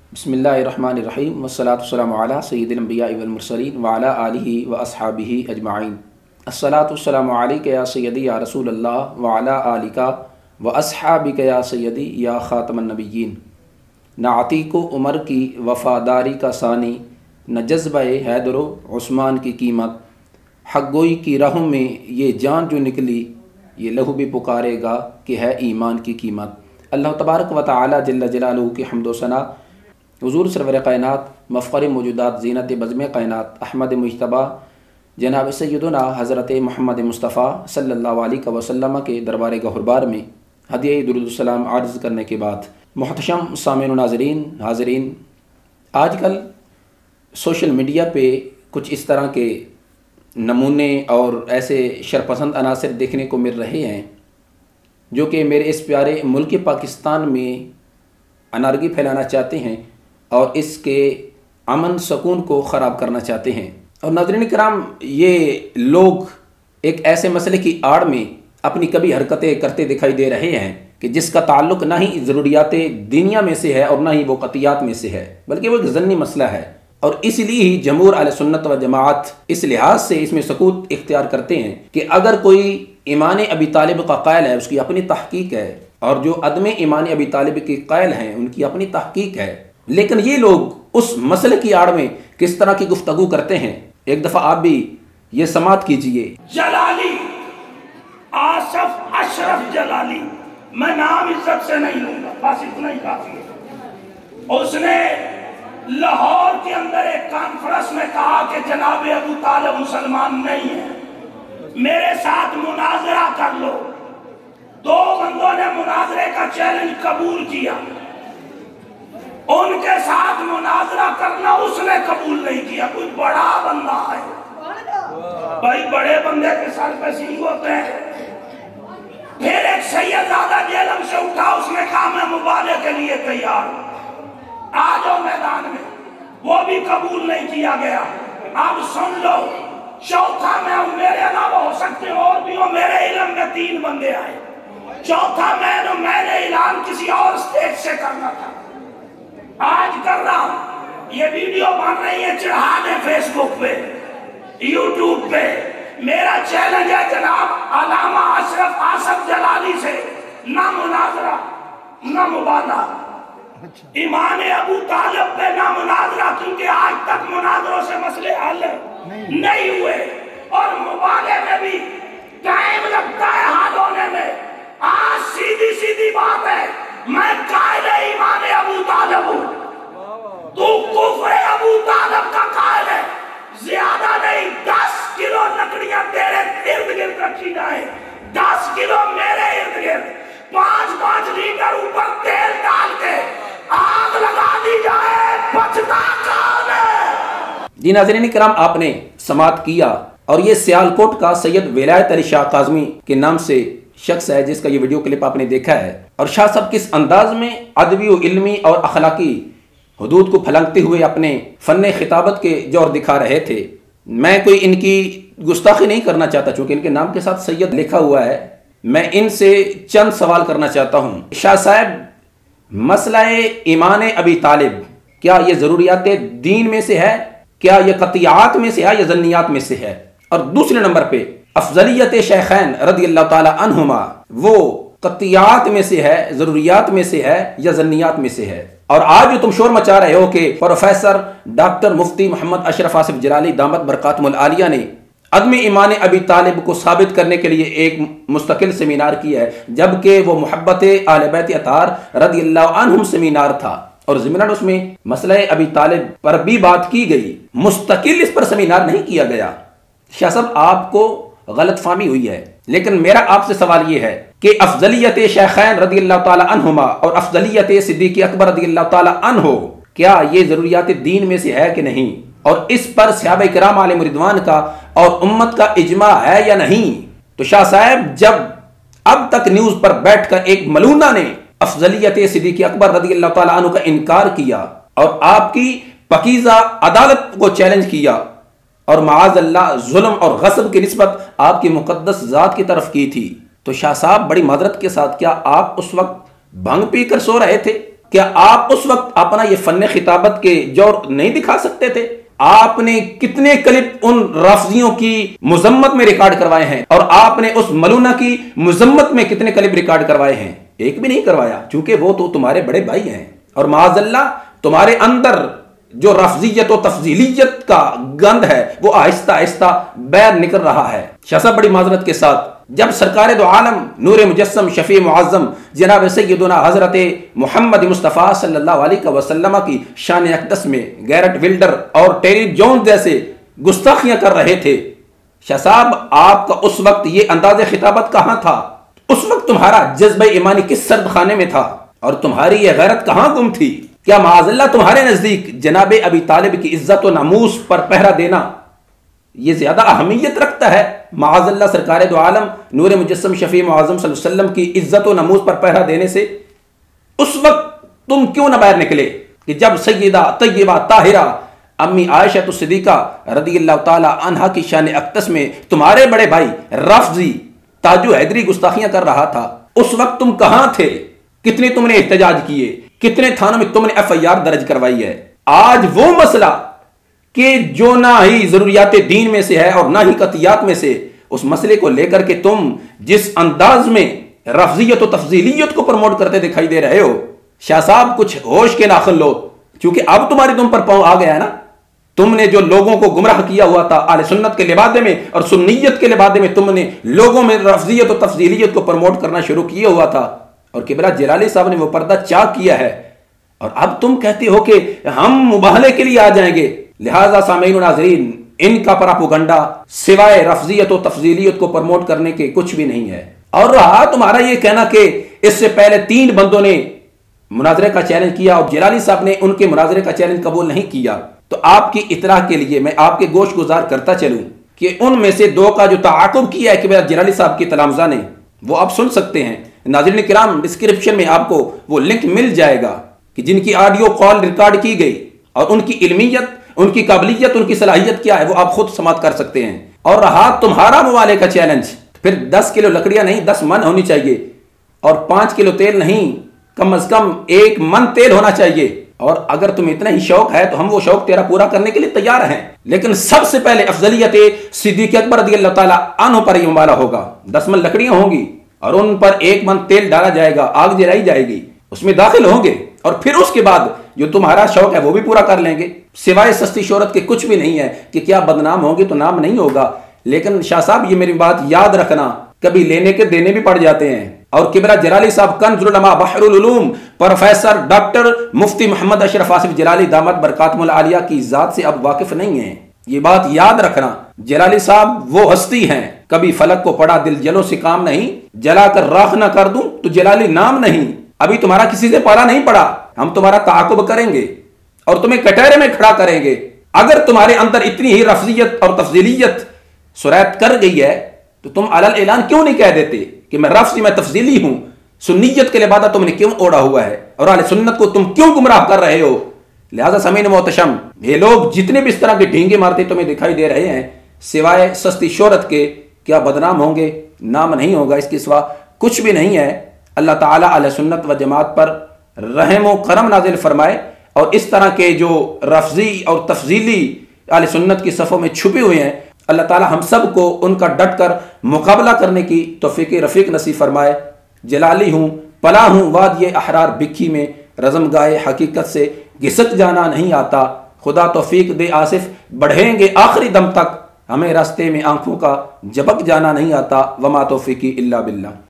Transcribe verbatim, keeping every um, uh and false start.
बिस्मिल्लाहिर्रहमानिर्रहीम वस्सलातु वस्सलामु अला सय्यिदिल अंबिया वल मुरसलीन व अला आलिहि व अस्हाबिहि अजमाइन। अस्सलातु वस्सलामु अलैका या सय्यदी या रसूलल्लाह व अला आलिका व अस्हाबिका या सय्यदी या खातमन नबिय्यीन। न अतीको उमर की वफ़ादारी का सानी, न जज्बे हैदरो उस्मान की कीमत। हक़ गोई की राहों में ये जान जो निकली, ये लहू भी पुकारेगा कि है ईमान की कीमत। अल्लाह तबारक व तआला जल्ल जलालुहु की हम्द व सना हुज़ूर सरवर कायनात मफ़ख़र मौजूदात ज़ीनत बज़्म कायनात अहमद मुज्तबा जनाब सय्यदुना हज़रत मोहम्मद मुस्तफ़ा सल्लल्लाहु अलैहि वसल्लम के दरबार गहुरबार में हदिया दुरूद सलाम अर्ज़ करने के बाद, मुहतशम सामिन नाज़रीन हाज़रीन, आजकल सोशल मीडिया पे कुछ इस तरह के नमूने और ऐसे शरपसंद अनासर देखने को मिल रहे हैं जो कि मेरे इस प्यारे मुल्क पाकिस्तान में अनारगी फैलाना चाहते हैं और इसके अमन सुकून को ख़राब करना चाहते हैं। और नाज़रीन किराम, ये लोग एक ऐसे मसले की आड़ में अपनी कभी हरकतें करते दिखाई दे रहे हैं कि जिसका ताल्लुक़ ना ही ज़रूरियात दीनिया में से है और ना ही वो क़तियात में से है, बल्कि वो एक ज़न्नी मसला है। और इसलिए ही जमहूर अहले सुन्नत व जमाअत इस लिहाज से इसमें सकूत इख्तियार करते हैं कि अगर कोई ईमान अबी तालिब का कायल है, उसकी अपनी तहकीक है, और जो अदम ईमान अबी तालिब के कायल हैं उनकी अपनी तहकीक है। लेकिन ये लोग उस मसले की आड़ में किस तरह की गुफ्तगू करते हैं, एक दफ़ा आप भी ये समात कीजिए। जलाली, आसफ अशरफ जलाली, मैं नाम इज्जत से नहीं लूंगा, बस इतना ही काफी है। उसने लाहौर के अंदर एक कॉन्फ्रेंस में कहा कि जनाब अबू तालिब मुसलमान नहीं है, मेरे साथ मुनाजरा कर लो। दो बंदों ने मुनाजरे का चैलेंज कबूल किया, उनके साथ मुनाजरा करना उसने कबूल नहीं किया। कोई बड़ा बंदा है भाई, बड़े बंदे के सर पे सींग होते हैं। फिर एक सैयदजादा जेलम से उठा, उसने कहा मैं मुबाले के लिए तैयार हूं, आ जाओ मैदान में, वो भी कबूल नहीं किया गया। अब सुन लो, चौथा मैं, मेरे अलावा हो सकते और भी हो, मेरे इल्म में तीन बंदे आए, चौथा मैं, मैंने ऐलान किसी और स्टेट से करना था, आज कर रहा हूं। ये वीडियो बन रही है, चढ़ा दे फेसबुक पे, यूट्यूब पे। मेरा चैलेंज है जनाब अलामा अशरफ आसफ जलाली से, ना मुनाजरा ना मुबाला, ईमान अबू तालिब पे ना मुनाजरा, क्योंकि आज तक मुनाजरों से मसले हल नहीं, नहीं हुए, और मुबाले में भी टाइम लगता है हाल होने में। आज सीधी सीधी बात है, मैं कायल ईमान अबू तालिब हूं, तू कुफ्र अबू तालिब का कायल है। ज्यादा नहीं, दस किलो लकड़ियां तेरे इर्द गिर्द रखी जाए, दस किलो मेरे इर्द गिर्द, पांच पांच लीटर ऊपर तेल डाल के आग लगा दी जाए, बचता कौन है? जी नाज़रीन किराम, आपने समात किया, और ये सियालकोट का सैयद विलायत अली शाह काज़मी के नाम से शख्स है जिसका ये वीडियो क्लिप आपने देखा है। और शाह साहब किस अंदाज में अदबी व इल्मी और अखलाकी हुदूद को फलंगते हुए अपने फ़न खिताबत के जोर दिखा रहे थे। मैं कोई इनकी गुस्ताखी नहीं करना चाहता, चूँकि इनके नाम के साथ सैयद लिखा हुआ है। मैं इनसे चंद सवाल करना चाहता हूँ। शाह साहब, मसला ईमान अबी तालिब, क्या ये ज़रूरियात दीन में से है, क्या ये क़तियात में से है या ज़न्नियात में से है? और दूसरे नंबर पे अफजलियत शेखैन रज़ी अल्लाह ताला अन्हुमा, वो क़तियात में से है, ज़रूरियात में से है या ज़न्नियात में से है? और आज जो तुम शोर मचा रहे हो कि प्रोफेसर डॉक्टर मुफ्ती मोहम्मद अशरफ आसिफ जलाली दामत बरकातुहुल आलिया ने अदम ईमान अबी तालिब को साबित करने के लिए एक मुस्तकिल सेमिनार किया है, जबकि वो मोहब्बत आले बैत अतार रज़ियल्लाहु अन्हुम सेमिनार था, और ज़िमनन उसमें मसला अबी तालिब पर भी बात की गई, मुस्तकिल इस पर सेमिनार नहीं किया गया। शाह साहब, आपको गलत फहमी हुई है, लेकिन मेरा आपसे सवाल ये है कि अफजलियत शेखैन रज़ियल्लाहु ताला अन्हुमा और अफजलियत सिद्दीक़ अकबर रज़ियल्लाहु ताला अन्हु, क्या ये ज़रूरियात दीन में से है कि नहीं? और इस पर सहाबा किराम अलैहिम रिदवान का और उम्मत का इजमा है या नहीं? तो शाह साहब, जब अब तक न्यूज़ पर बैठकर एक मलूना ने अफजलियत सिद्दीक़ अकबर रज़ियल्लाहु ताला अन्हु का इनकार किया और आपकी पकीज़ा अदालत को चैलेंज किया, और माअज़ल्लाह जुल्म और गस्ब की निस्बत आपकी मुक़द्दस ज़ात की तरफ की थी, तो शाह साहब बड़ी मादरत के साथ, क्या आप उस वक्त भंग पीकर सो रहे थे? क्या आप उस वक्त अपना ये फन खिताबत के जोर नहीं दिखा सकते थे? आपने कितने क्लिप उन रफ्जियों की मुजम्मत में रिकॉर्ड करवाए हैं और आपने उस मलूना की मुजम्मत में कितने क्लिप रिकॉर्ड करवाए हैं? एक भी नहीं करवाया, क्योंकि वो तो तुम्हारे बड़े भाई हैं और माज़अल्लाह तुम्हारे अंदर जो रफ्जियत और तफजीलियत का गंध है वो आहिस्ता आहिस्ता बैर निकल रहा है। शाह साहब बड़ी माजरत के साथ, जब सरकार दो आलम नूर मुजस्सम शफी मुअज़्ज़म जनाब सैयदुना हजरत मोहम्मद मुस्तफ़ा सल्लल्लाहु अलैहि वसल्लम की शान अक़दस में गैरट विल्डर और टेरी जोन्स जैसे गुस्ताखियां कर रहे थे, शाह साहब आपका उस वक्त ये अंदाज़ खिताबत कहां था? उस वक्त तुम्हारा जज्बा ईमानी किस सर्द खाने में था और तुम्हारी यह गैरत कहां गुम थी? क्या माज़अल्लाह तुम्हारे नजदीक जनाब अबी तालिब की इज्जत और नामूस पर पहरा देना यह ज्यादा अहमियत रखता है? माज़अल्लाह सरकार दो आलम नूर मुजस्सम शफी मुअज़्ज़म सल्लल्लाहु अलैहि वसल्लम की इज्जत और नामूस पर पहरा देने से उस वक्त तुम क्यों न बाहर निकले कि जब सय्यदा तय्यबा ताहिरा अम्मी आयशा सिद्दीक़ा रज़ियल्लाहु ताला अन्हा की शान अक़दस में तुम्हारे बड़े भाई रफ़ज़ी ताजु हैदरी गुस्ताखियां कर रहा था, उस वक्त तुम कहां थे? कितने तुमने एहतजाज किए? कितने थानों में तुमने एफ आई आर दर्ज करवाई है? आज वो मसला कि जो ना ही जरूरियात दीन में से है और ना ही कतियात में से, उस मसले को लेकर के तुम जिस अंदाज में रफ्जियत और तफजीलियत को प्रमोट करते दिखाई दे रहे हो, शाह साहब कुछ होश के नाखन लो, क्योंकि अब तुम्हारी तुम पर पांव आ गया है ना। तुमने जो लोगों को गुमराह किया हुआ था आले सुन्नत के लिबादे में और सुन्नियत के लिबादे में, तुमने लोगों में रफ्जियत और तफजीलियत को प्रमोट करना शुरू किया हुआ था और किबरा जिलाली साहब ने वो पर्दा चाक किया है और अब तुम कहते हो कि हम मुबाहले के लिए आ जाएंगे। लिहाजा सामीन और नाज़रीन, इनका प्रोपेगेंडा सिवाय रफ्जियत और तफजीलियत को प्रमोट करने के कुछ भी नहीं है। और रहा तुम्हारा ये कहना कि इससे पहले तीन बंदों ने मुनाजरे का चैलेंज किया और जिलाली साहब ने उनके मुनाजरे का चैलेंज कबूल नहीं किया, तो आपकी इतलाह के लिए मैं आपके गोश गुजार करता चलूं कि उनमें से दो का जो ताक़ुब किया है कि जिलाली साहब की तलामजा ने, वो आप सुन सकते हैं। नाज़रीन किराम, डिस्क्रिप्शन में आपको वो लिंक मिल जाएगा कि जिनकी ऑडियो कॉल रिकॉर्ड की गई और उनकी इल्मियत, उनकी काबिलियत, उनकी सलाहियत क्या है वो आप खुद समाप्त कर सकते हैं। और रहा तुम्हारा मुवाले का चैलेंज, फिर दस किलो लकड़ियां नहीं दस मन होनी चाहिए और पांच किलो तेल नहीं कम अज कम एक मन तेल होना चाहिए। और अगर तुम्हें इतना ही शौक है तो हम वो शौक तेरा पूरा करने के लिए तैयार हैं, लेकिन सबसे पहले अफजलियत सिद्दीक़ अकबर रज़ियल्लाहु ताला अन्हु पर ही वाला होगा। दस मन लकड़ियां होंगी और उन पर एक मन तेल डाला जाएगा, आग जलाई जाएगी, उसमें दाखिल होंगे और फिर उसके बाद जो तुम्हारा शौक है वो भी पूरा कर लेंगे। सिवाय सस्ती शोहरत के कुछ भी नहीं है कि क्या बदनाम होंगे तो नाम नहीं होगा। लेकिन शाह साहब ये मेरी बात याद रखना, कभी लेने के देने भी पड़ जाते हैं। और किबरा जलाली साहब कंजुल उलमा बहरुल उलूम प्रोफेसर डॉक्टर मुफ्ती मोहम्मद अशरफ आसिफ जलाली दामत बरकातुहुल आलिया की जात से अब वाकिफ नहीं है, ये बात याद रखना। जलाली साहब वो हस्ती हैं, कभी फलक को पड़ा दिल जलो से काम नहीं, जलाकर राख ना कर दूं तो जलाली नाम नहीं। अभी तुम्हारा किसी से पाला नहीं पड़ा, हम तुम्हारा ताकुब करेंगे और तुम्हें कटहरे में खड़ा करेंगे। अगर तुम्हारे अंदर इतनी ही रफ्जियत और तफजीलियत सुरैत कर गई है तो तुम अलल ऐलान क्यों नहीं कह देते कि मैं रफ्जी मैं तफजीली हूं? सुन्नियत के लिबादा तुमने क्यों ओढ़ा हुआ है और अहले सुन्नत को तुम क्यों गुमराह कर रहे हो? लिहाजा समीन मोहतशम, ये लोग जितने भी इस तरह के ढींगे मारते तुम्हें दिखाई दे रहे हैं, सिवाय सस्ती शोहरत के क्या बदनाम होंगे? नाम नहीं होगा, इसके सिवा कुछ भी नहीं है। अल्लाह ताला अहले सुन्नत व जमात पर रहम व करम नाजिल फरमाए और इस तरह के जो रफ्जी और तफजीली अहले सुन्नत की सफ़ों में छुपे हुए हैं, अल्लाह ताला हम सब को उनका डट कर मुकाबला करने की तौफीक रफ़ीक नसीब फरमाए। जलाली हूँ पला हूँ वाद ये अहरार बिक्की में, रज़म गाए हकीकत से घिसक जाना नहीं आता। खुदा तौफीक दे आसिफ बढ़ेंगे आखिरी दम तक, हमें रास्ते में आंखों का झपक जाना नहीं आता। वमा तौफीकी इल्ला बिल्लाह।